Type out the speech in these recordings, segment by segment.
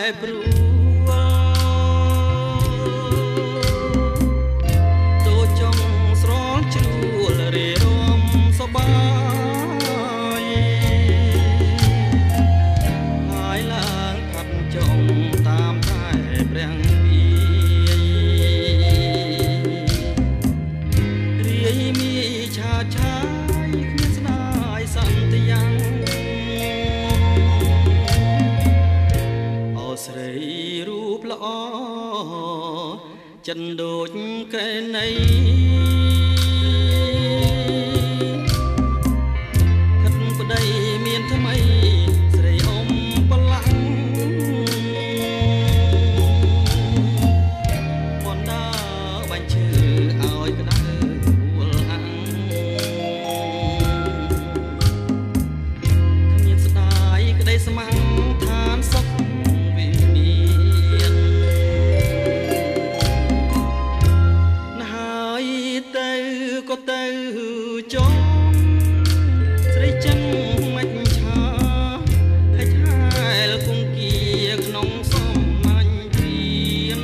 ព្រួលចង់ស្រងជ្រួលរៀរមសបាយហើយឡើងផាត់ចង់តាមតែព្រះពីរាយមីឆាឆាយគ្មានស្ដាយសន្តិយ៉ាងអូស្រីរូបល្អចិនដូចកែណៃខិតប្តីមានថ្មីស្រីអ៊ំប្រឡាំងបណ្ដាបាញ់ឈើឲ្យក្តៅវល់អាំងគ្មានស្ដាយក្តីស្មាំងឋានសុខវិមានទៅក៏ទៅចងស្រីចិនមិនឆាហើយថែលគង្គាក្នុងសំណាញ់ព្រៀន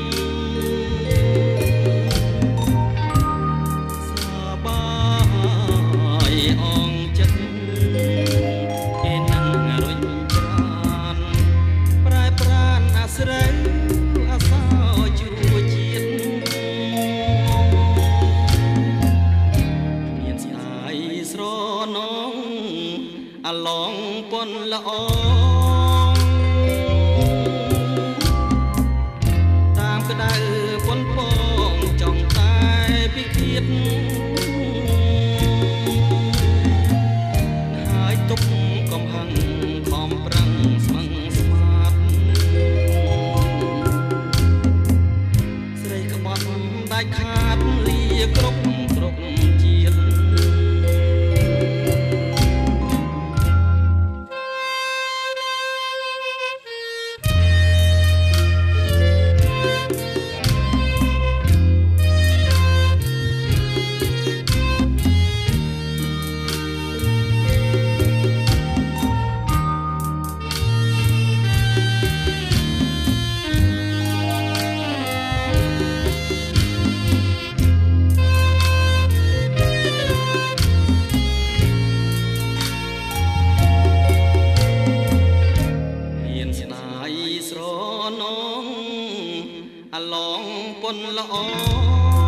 សបាយអងចិត្តគេនឹងរុញច្រានប្រែប្រានអាស្រូវអាសោជួជាតិស្រនងអាឡងពន់ល្អតាមក្តៅពន់ពងចង់តែពិឃាតហើយទុកកំហឹងខំប្រឹងស្មឹងស្មាតស្រីក្បត់ដាច់ខាតលាគ្រប់ជាតិអាឡងពន់ល្អ